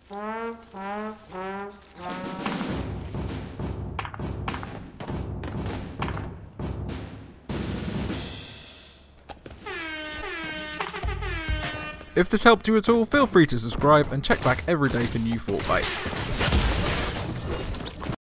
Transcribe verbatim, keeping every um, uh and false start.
If this helped you at all, feel free to subscribe and check back every day for new Fortbytes.